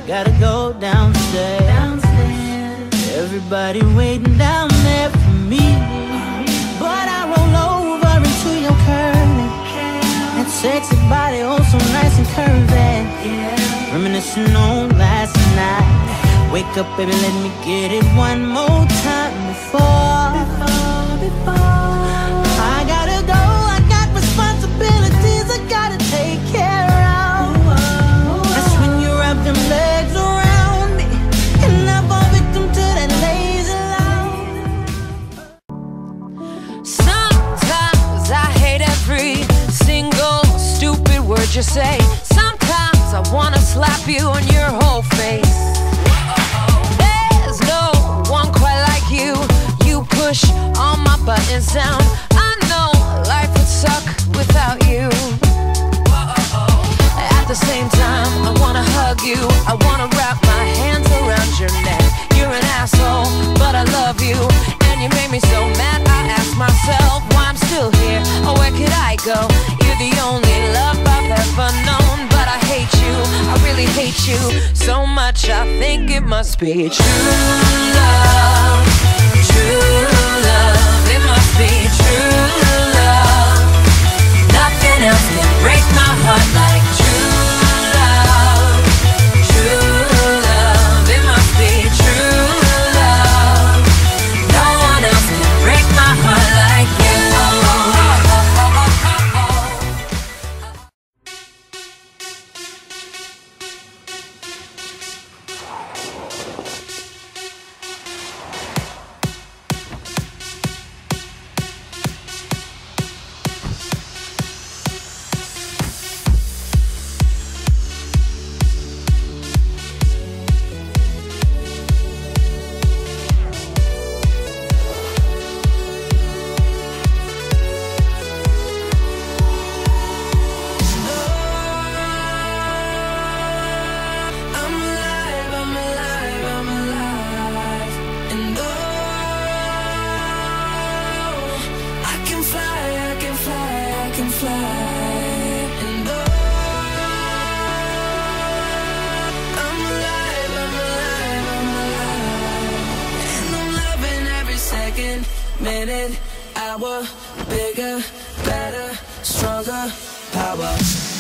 gotta go downstairs. Everybody waiting down there for me, but I roll over into your curtain. That sexy body, oh so nice and curvy. Reminiscing on last night. Wake up, baby, let me get it one more time before I gotta go. I got responsibilities I gotta take care of. That's when you wrap them legs around me and I fall victim to that lazy love. Sometimes I hate every single stupid word you say. Sometimes I wanna slap you on your whole face. There's no one quite like you. You push all my buttons down. I know life would suck without you. At the same time, I wanna hug you. I wanna wrap my hands around your neck. You're an asshole, but I love you. And you made me so mad, I ask myself why I'm still here, or where could I go? You're the only love I've ever known, but I hate you, I really hate you so much, I think it must be true love. True love, it must be true love. Nothing else can break my heart like true love. True love, it must be true love. No one else can break my heart like you. Minute, hour, bigger, better, stronger, power.